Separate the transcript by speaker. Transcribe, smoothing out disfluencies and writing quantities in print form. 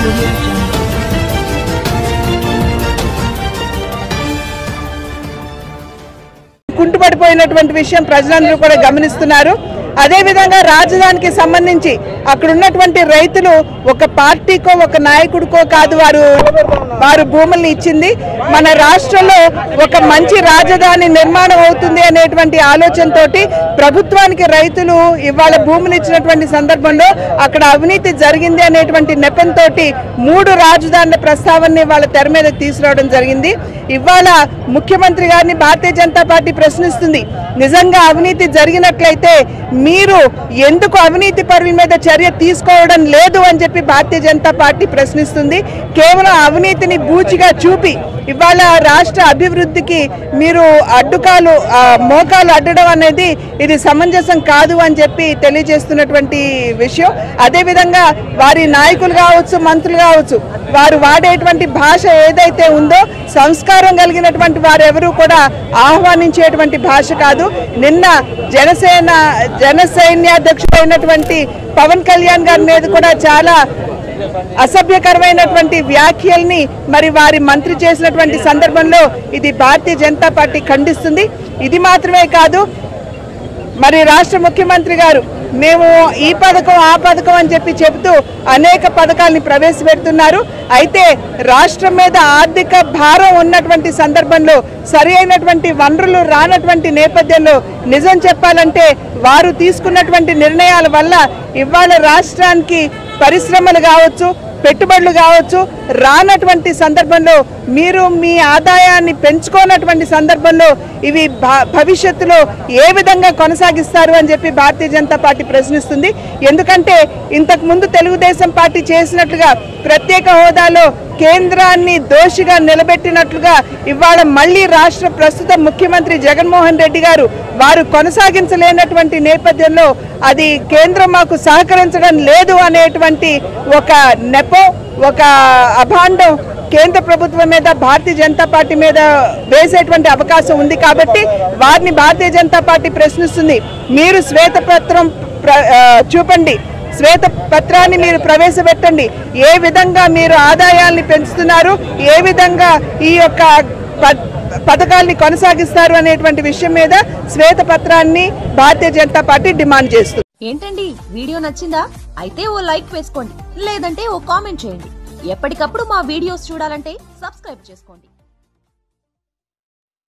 Speaker 1: కుంటుపడిపోయినటువంటి విషయం ప్రజలందరూ కూడా గమనిస్తున్నారు. అదే విధంగా రాజధానికి సంబంధించి అక్కడ ఉన్నటువంటి రైతులు ఒక పార్టీకో ఒక నాయకుడికో కాదు వారు భూముల్ని ఇచ్చింది. మన రాష్ట్రంలో ఒక మంచి రాజధాని నిర్మాణం అవుతుంది అనేటువంటి ఆలోచనతోటి ప్రభుత్వానికి రైతులు ఇవాళ భూములు ఇచ్చినటువంటి సందర్భంలో అక్కడ అవినీతి జరిగింది అనేటువంటి నెపంతో 3 రాజధానుల ప్రస్తావనని వాళ్ళ తెర మీద తీసుకురావడం జరిగింది. ఇవాళ ముఖ్యమంత్రి గారిని భారతీయ జనతా పార్టీ ప్రశ్నిస్తుంది. నిజంగా అవినీతి జరిగినట్లయితే మీరు ఎందుకు అవినీతి పరుల మీద చర్య తీసుకోవడం లేదు అని చెప్పి భారతీయ జనతా పార్టీ ప్రశ్నిస్తుంది. కేవలం అవినీతిని బూచిగా చూపి ఇవాళ రాష్ట్ర అభివృద్ధికి మీరు మోకాలు అడ్డడం అనేది ఇది సమంజసం కాదు అని చెప్పి తెలియజేస్తున్నటువంటి విషయం. అదేవిధంగా వారి నాయకులు కావచ్చు, మంత్రులు కావచ్చు, వారు వాడేటువంటి భాష ఏదైతే ఉందో సంస్కారం కలిగినటువంటి వారెవరూ కూడా ఆహ్వానించేటువంటి భాష కాదు. నిన్న జనసైన్యాధ్యక్షుడైనటువంటి పవన్ కళ్యాణ్ గారి మీద కూడా చాలా అసభ్యకరమైనటువంటి వ్యాఖ్యల్ని మరి వారి మంత్రి చేసినటువంటి సందర్భంలో ఇది భారతీయ జనతా పార్టీ ఖండిస్తుంది. ఇది మాత్రమే కాదు, మరి రాష్ట్ర ముఖ్యమంత్రి గారు మేము ఈ పథకం ఆ పథకం అని చెప్పి చెబుతూ అనేక పథకాలని ప్రవేశపెడుతున్నారు. అయితే రాష్ట్రం మీద ఆర్థిక భారం ఉన్నటువంటి సందర్భంలో సరి అయినటువంటి వనరులు రానటువంటి నేపథ్యంలో నిజం చెప్పాలంటే వారు తీసుకున్నటువంటి నిర్ణయాల వల్ల ఇవాళ రాష్ట్రానికి పరిశ్రమలు కావచ్చు, పెట్టుబడులు కావచ్చు రానటువంటి సందర్భంలో మీరు మీ ఆదాయాన్ని పెంచుకోనటువంటి సందర్భంలో ఇవి భవిష్యత్తులో ఏ విధంగా కొనసాగిస్తారు అని చెప్పి భారతీయ జనతా పార్టీ ప్రశ్నిస్తుంది. ఎందుకంటే ఇంతకు ముందు తెలుగుదేశం పార్టీ చేసినట్లుగా ప్రత్యేక హోదాలో కేంద్రాన్ని దోషిగా నిలబెట్టినట్లుగా ఇవాళ మళ్ళీ రాష్ట్ర ప్రస్తుత ముఖ్యమంత్రి జగన్మోహన్ రెడ్డి గారు వారు కొనసాగించలేనటువంటి నేపథ్యంలో అది కేంద్రం మాకు సహకరించడం లేదు అనేటువంటి ఒక నెపం, ఒక అభాండం కేంద్ర ప్రభుత్వం మీద భారతీయ జనతా పార్టీ మీద వేసేటువంటి అవకాశం ఉంది. కాబట్టి వారిని భారతీయ జనతా పార్టీ ప్రశ్నిస్తుంది. మీరు శ్వేతపత్రం చూపండి, శ్వేతపత్రాన్ని మీరు ప్రవేశపెట్టండి. ఏ విధంగా మీరు ఆదాయాల్ని పెంచుతున్నారు, ఏ విధంగా ఈ యొక్క పథకాల్ని కొనసాగిస్తారు అనేటువంటి విషయం మీద శ్వేతపత్రాన్ని భారతీయ జనతా పార్టీ డిమాండ్ చేస్తుంది.
Speaker 2: ఏంటండి వీడియో నచ్చిందా? అయితే ఓ లైక్ వేసుకోండి, లేదంటే ఓ కామెంట్ చేయండి. ఎప్పటికప్పుడు మా వీడియోస్ చూడాలంటే సబ్స్క్రైబ్ చేసుకోండి.